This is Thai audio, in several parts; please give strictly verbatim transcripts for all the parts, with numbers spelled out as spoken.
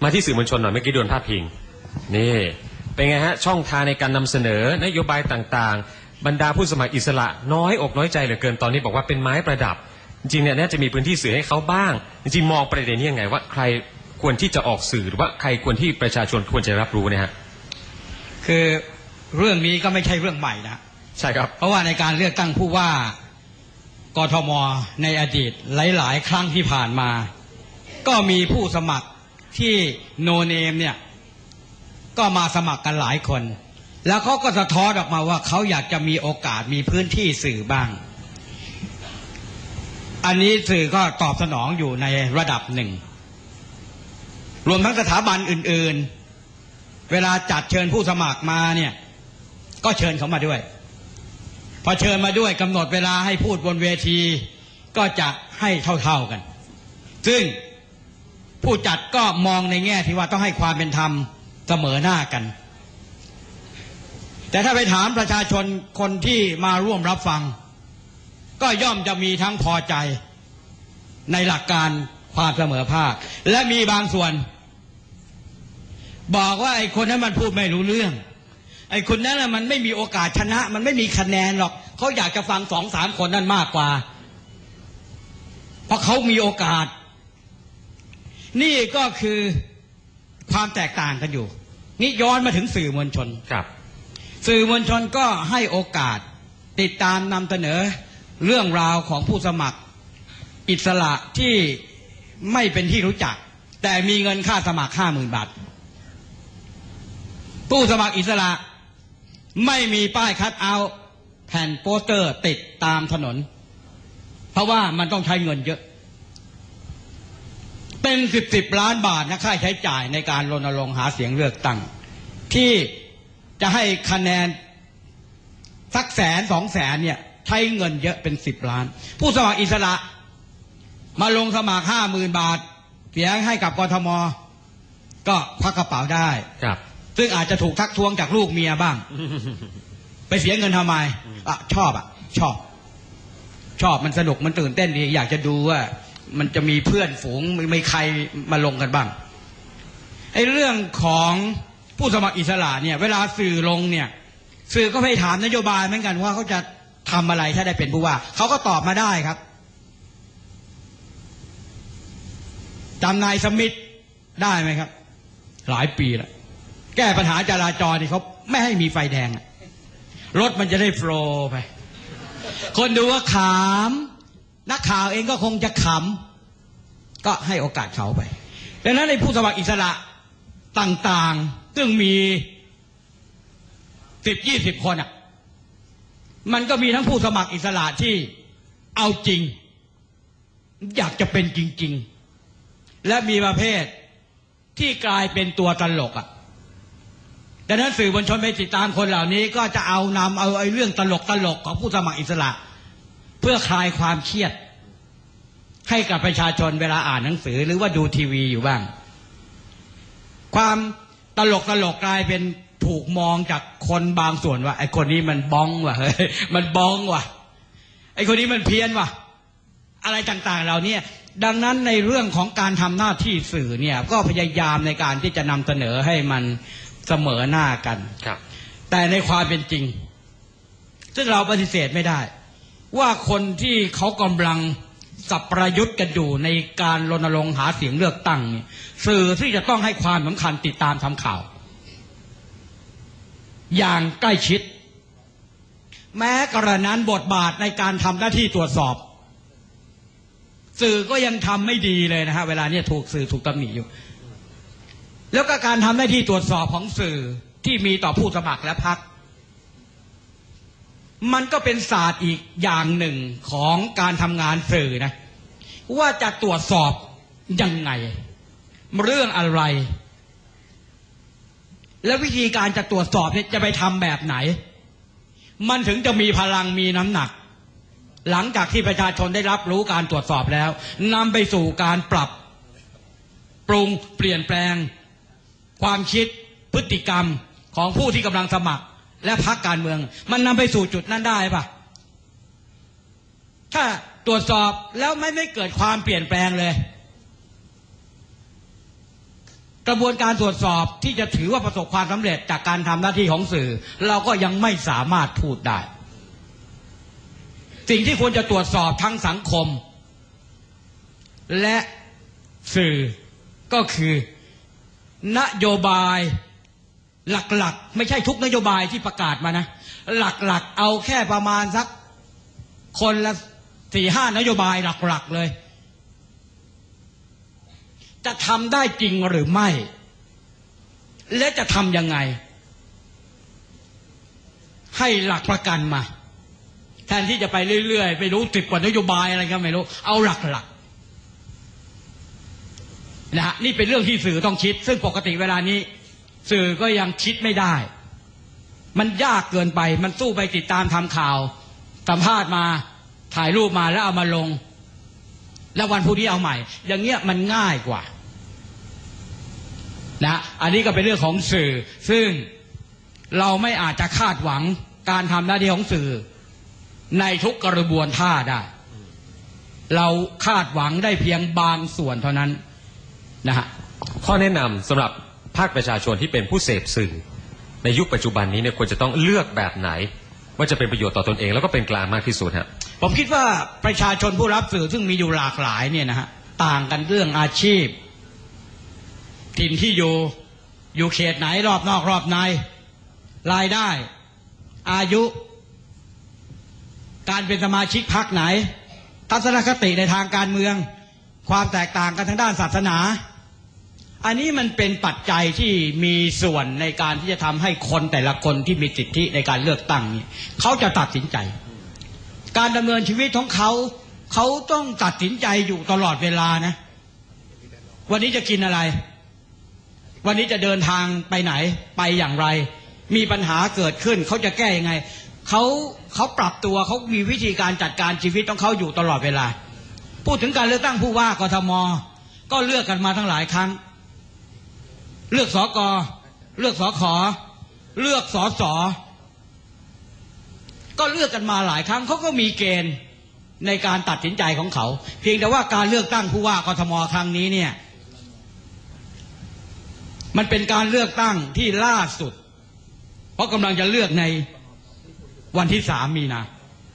มาที่สื่อมวลชนหน่อยเมื่อกี้โดนพาดพิงนี่เป็นไงฮะช่องทางในการนำเสนอนโยบายต่างๆบรรดาผู้สมัครอิสระน้อยอกน้อยใจเหลือเกินตอนนี้บอกว่าเป็นไม้ประดับจริงๆเนี่ยน่าจะมีพื้นที่สื่อให้เขาบ้างจริงๆมองประเด็นนี้ยังไงว่าใครควรที่จะออกสื่อหรือว่าใครควรที่ประชาชนควรจะรับรู้เนี่ยฮะคือเรื่องนี้ก็ไม่ใช่เรื่องใหม่นะใช่ครับเพราะว่าในการเลือกตั้งผู้ว่ากทม.ในอดีตหลายๆครั้งที่ผ่านมาก็มีผู้สมัครที่โนเนมเนี่ยก็มาสมัครกันหลายคนแล้วเขาก็สะท้อนออกมาว่าเขาอยากจะมีโอกาสมีพื้นที่สื่อบ้างอันนี้สื่อก็ตอบสนองอยู่ในระดับหนึ่งรวมทั้งสถาบันอื่นๆเวลาจัดเชิญผู้สมัครมาเนี่ยก็เชิญเขามาด้วยพอเชิญมาด้วยกำหนดเวลาให้พูดบนเวทีก็จะให้เท่าๆกันซึ่งผู้จัดก็มองในแง่ที่ว่าต้องให้ความเป็นธรรมเสมอหน้ากันแต่ถ้าไปถามประชาชนคนที่มาร่วมรับฟังก็ย่อมจะมีทั้งพอใจในหลักการความเสมอภาคและมีบางส่วนบอกว่าไอ้คนนั้นมันพูดไม่รู้เรื่องไอ้คนนั้นมันไม่มีโอกาสชนะมันไม่มีคะแนนหรอกเขาอยากจะฟังสองสามคนนั้นมากกว่าเพราะเขามีโอกาสนี่ก็คือความแตกต่างกันอยู่นี่ย้อนมาถึงสื่อมวลชนครับสื่อมวลชนก็ให้โอกาสติดตามนำเสนอเรื่องราวของผู้สมัครอิสระที่ไม่เป็นที่รู้จักแต่มีเงินค่าสมัครห้าหมื่นบาทผู้สมัครอิสระไม่มีป้ายคัทเอาท์แผ่นโปสเตอร์ติดตามถนนเพราะว่ามันต้องใช้เงินเยอะเป็นสิบสิบล้านบาทนะค่าใช้จ่ายในการรณรงค์หาเสียงเลือกตั้งที่จะให้คะแนนสักแสนสองแสนเนี่ยใช้เงินเยอะเป็นสิบล้านผู้สมัครอิสระมาลงสมัครห้าหมื่นบาทเสียให้กับกทม.ก็ควักกระเป๋าได้ครับซึ่งอาจจะถูกทักท้วงจากลูกเมียบ้างไปเสียเงินทำไมอ่ะชอบอ่ะชอบชอบมันสนุกมันตื่นเต้นดีอยากจะดูว่ามันจะมีเพื่อนฝูงมีใครมาลงกันบ้างไอ้เรื่องของผู้สมัครอิสระเนี่ยเวลาสื่อลงเนี่ยสื่อก็ไปถามนโยบายเหมือนกันว่าเขาจะทำอะไรถ้าได้เป็นผู้ว่าเขาก็ตอบมาได้ครับจำนายสมิธได้ไหมครับหลายปีแล้วแก้ปัญหาจราจรนี่เขาไม่ให้มีไฟแดงรถมันจะได้โฟลว์ไปคนดูว่าขำนักข่าวเองก็คงจะขำก็ให้โอกาสเขาไปดังนั้นในผู้สมัครอิสระต่างๆซึ่งมีสิบยี่สิบคนอ่ะมันก็มีทั้งผู้สมัครอิสระที่เอาจริงอยากจะเป็นจริงๆและมีประเภทที่กลายเป็นตัวตลกอ่ะดังนั้นสื่อมวลชนไปติดตามคนเหล่านี้ก็จะเอานำเอาไอ้เรื่องตลกตลกของผู้สมัครอิสระเพื่อคลายความเครียดให้กับประชาชนเวลาอ่านหนังสือหรือว่าดูทีวีอยู่บ้างความตลกตลกกลายเป็นถูกมองจากคนบางส่วนว่าไอ้คนนี้มันบ้องว่ะเฮ้ยมันบ้องว่ะไอ้คนนี้มันเพี้ยนว่ะอะไรต่างๆเหล่านี้ดังนั้นในเรื่องของการทำหน้าที่สื่อเนี่ยก็พยายามในการที่จะนำเสนอให้มันเสมอหน้ากันแต่ในความเป็นจริงซึ่งเราปฏิเสธไม่ได้ว่าคนที่เขากำลังสับประยุทธ์กันอยู่ในการรณรงค์หาเสียงเลือกตั้งเนี่ยสื่อที่จะต้องให้ความสำคัญติดตามทำข่าวอย่างใกล้ชิดแม้กระนั้นบทบาทในการทำหน้าที่ตรวจสอบสื่อก็ยังทำไม่ดีเลยนะฮะเวลานี้ถูกสื่อถูกตำหนิอยู่แล้วก็การทำหน้าที่ตรวจสอบของสื่อที่มีต่อผู้สมัครและพรรคมันก็เป็นศาสตร์อีกอย่างหนึ่งของการทำงานสื่อนะว่าจะตรวจสอบยังไงเรื่องอะไรและวิธีการจะตรวจสอบเนี่ยจะไปทำแบบไหนมันถึงจะมีพลังมีน้ำหนักหลังจากที่ประชาชนได้รับรู้การตรวจสอบแล้วนำไปสู่การปรับปรุงเปลี่ยนแปลงความคิดพฤติกรรมของผู้ที่กำลังสมัครและพรรคการเมืองมันนำไปสู่จุดนั้นได้ปะถ้าตรวจสอบแล้วไม่ไม่เกิดความเปลี่ยนแปลงเลยกระบวนการตรวจสอบที่จะถือว่าประสบความสำเร็จจากการทำหน้าที่ของสื่อเราก็ยังไม่สามารถพูดได้สิ่งที่ควรจะตรวจสอบทั้งสังคมและสื่อก็คือนโยบายหลักๆไม่ใช่ทุกนโยบายที่ประกาศมานะหลักๆเอาแค่ประมาณสักคนละสี่ห้านโยบายหลักๆเลยจะทำได้จริงหรือไม่และจะทำยังไงให้หลักประกันมาแทนที่จะไปเรื่อยๆไปรู้สิบกว่านโยบายอะไรก็ไม่รู้เอาหลักๆนะฮะนี่เป็นเรื่องที่สื่อต้องคิดซึ่งปกติเวลานี้สื่อก็ยังคิดไม่ได้มันยากเกินไปมันสู้ไปติดตามทำข่าวสัมภาษณ์มาถ่ายรูปมาแล้วเอามาลงแล้ววันพรุ่งนี้เอาใหม่อย่างเงี้ยมันง่ายกว่านะอันนี้ก็เป็นเรื่องของสื่อซึ่งเราไม่อาจจะคาดหวังการทำหน้าที่ของสื่อในทุกกระบวนท่าได้เราคาดหวังได้เพียงบางส่วนเท่านั้นนะฮะข้อแนะนำสำหรับภาคประชาชนที่เป็นผู้เสพสื่อในยุคปัจจุบันนี้เนี่ยควรจะต้องเลือกแบบไหนว่าจะเป็นประโยชน์ต่อตนเองแล้วก็เป็นกลางมากที่สุดฮะผมคิดว่าประชาชนผู้รับสื่อซึ่งมีอยู่หลากหลายเนี่ยนะฮะต่างกันเรื่องอาชีพถิ่นที่อยู่อยู่เขตไหนรอบนอกรอบในรายได้อายุการเป็นสมาชิกพรรคไหนทัศนคติในทางการเมืองความแตกต่างกันทางด้านศาสนาอันนี้มันเป็นปัจจัยที่มีส่วนในการที่จะทำให้คนแต่ละคนที่มีสิทธิในการเลือกตั้งนี้เขาจะตัดสินใจการดำเนินชีวิตของเขาเขาต้องตัดสินใจอยู่ตลอดเวลานะวันนี้จะกินอะไรวันนี้จะเดินทางไปไหนไปอย่างไรมีปัญหาเกิดขึ้นเขาจะแก้ยังไงเขาเขาปรับตัวเขามีวิธีการจัดการชีวิตของเขาอยู่ตลอดเวลาพูดถึงการเลือกตั้งผู้ว่ากทมก็เลือกกันมาทั้งหลายครั้งเลือกสกเลือกสขเลือกสสก็เลือกกันมาหลายครั้งเขาก็มีเกณฑ์ในการตัดสินใจของเขาเพียงแต่ว่าการเลือกตั้งผู้ว่ากทมครั้งนี้เนี่ยมันเป็นการเลือกตั้งที่ล่าสุดเพราะกำลังจะเลือกในวันที่สามมีนา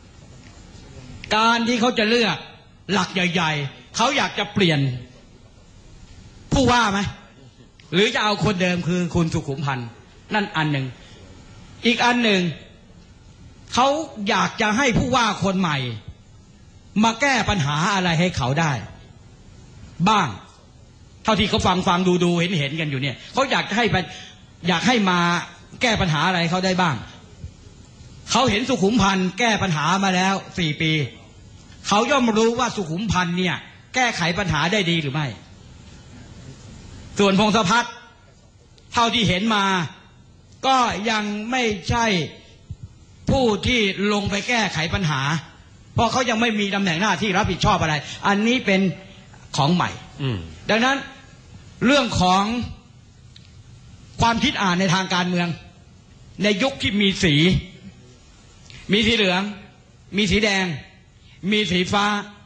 การที่เขาจะเลือกหลักใหญ่ๆเขาอยากจะเปลี่ยนผู้ว่าไหมหรือจะเอาคนเดิมคือคุณสุขุมพันธ์นั่นอันหนึ่งอีกอันหนึ่งเขาอยากจะให้ผู้ว่าคนใหม่มาแก้ปัญหาอะไรให้เขาได้บ้างเท่าที่เขาฟังฟังดูดูเห็นเห็นกันอยู่เนี่ยเขาอยากให้อยากให้มาแก้ปัญหาอะไรเขาได้บ้างเขาเห็นสุขุมพันธ์แก้ปัญหามาแล้วสี่ปีเขาย่อมรู้ว่าสุขุมพันธ์เนี่ยแก้ไขปัญหาได้ดีหรือไม่ส่วนพงศพัฒน์เท่าที่เห็นมาก็ยังไม่ใช่ผู้ที่ลงไปแก้ไขปัญหาเพราะเขายังไม่มีตำแหน่งหน้าที่รับผิดชอบอะไรอันนี้เป็นของใหม่ดังนั้นเรื่องของความคิดอ่านในทางการเมืองในยุคที่มีสีมีสีเหลืองมีสีแดงมีสีฟ้า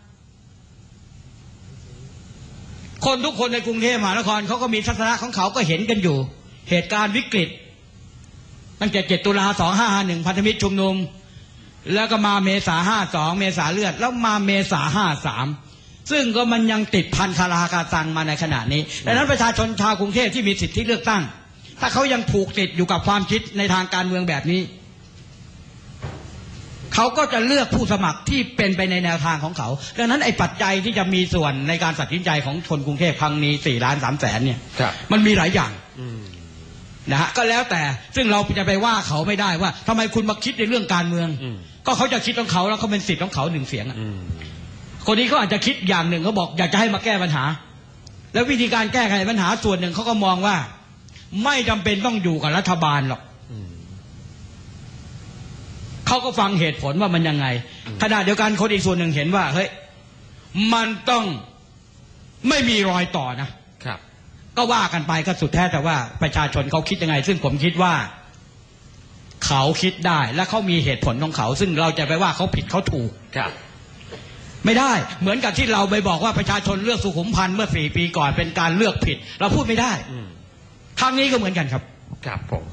คนทุกคนในกรุงเทพมหานครเขาก็มีทัศนะของเขาก็เห็นกันอยู่เหตุการณ์วิกฤตตั้งแต่เจ็ดตุลาสองห้าห้าหนึ่งพันธมิตรชุมนุมแล้วก็มาเมษาห้าสองเมษาเลือดแล้วมาเมษาห้าสามซึ่งก็มันยังติดพันคาราคาซังมาในขณะนี้ดังนั้นประชาชนชาวกรุงเทพที่มีสิทธิเลือกตั้งถ้าเขายังผูกติดอยู่กับความคิดในทางการเมืองแบบนี้เขาก็จะเลือกผู้สมัครที่เป็นไปในแนวทางของเขาดังนั้นไอ้ปัจจัยที่จะมีส่วนในการตัดสินใจของคนกรุงเทพครั้งนี้สี่ล้านสามแสนเนี่ยมันมีหลายอย่างนะฮะก็แล้วแต่ซึ่งเราจะไปว่าเขาไม่ได้ว่าทำไมคุณมาคิดในเรื่องการเมืองก็เขาจะคิดของเขาแล้วเขาเป็นสิทธิ์ของเขาหนึ่งเสียงคนนี้เขาอาจจะคิดอย่างหนึ่งเขาบอกอยากจะให้มาแก้ปัญหาแล้ววิธีการแก้ไขปัญหาส่วนหนึ่งเขาก็มองว่าไม่จำเป็นต้องอยู่กับรัฐบาลหรอกเขาก็ฟังเหตุผลว่ามันยังไงขณะเดียวกันคนอีกส่วนหนึ่งเห็นว่าเฮ้ยมันต้องไม่มีรอยต่อนะครับก็ว่ากันไปก็สุดแท้แต่ว่าประชาชนเขาคิดยังไงซึ่งผมคิดว่าเขาคิดได้และเขามีเหตุผลของเขาซึ่งเราจะไปว่าเขาผิดเขาถูกครับไม่ได้เหมือนกับที่เราไปบอกว่าประชาชนเลือกสุขุมพันธ์เมื่อสี่ปีก่อนเป็นการเลือกผิดเราพูดไม่ได้ครั้งนี้ก็เหมือนกันครับครับผม